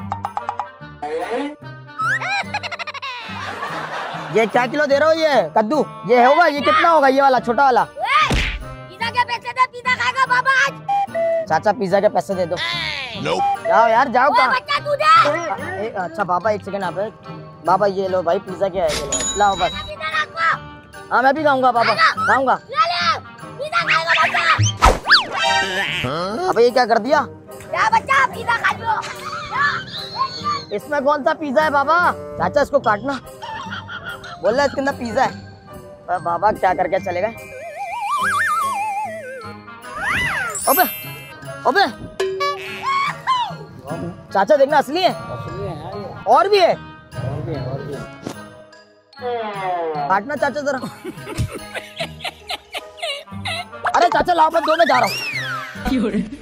ये क्या किलो दे रहे हो? ये कद्दू ये होगा? ये कितना होगा ये वाला छोटा वाला? पिज्जा के पैसे दे, पिज्जा खाएगा बाबा आज। चाचा पिज्जा के पैसे दे दो। जाओ यार जाओ। कहाँ? अच्छा बाबा एक सेकंड आप। बाबा ये लो भाई पिज्जा क्या है, लाओ बस। हाँ मैं भी खाऊंगा बाबा, खाऊंगा। अबे ये क्या कर दिया? क्या बच्चा पिज्जा खा लो। इसमें कौन सा पिज्जा है बाबा? चाचा इसको काटना। बोल रहा है इसके अंदर पिज्जा है। पर बाबा क्या करके चले गए? अबे अबे चाचा देखना असली है। और भी है। काटना चाचा जरा। अरे चाचा लाओ, मैं 2 में जा रहा हूँ।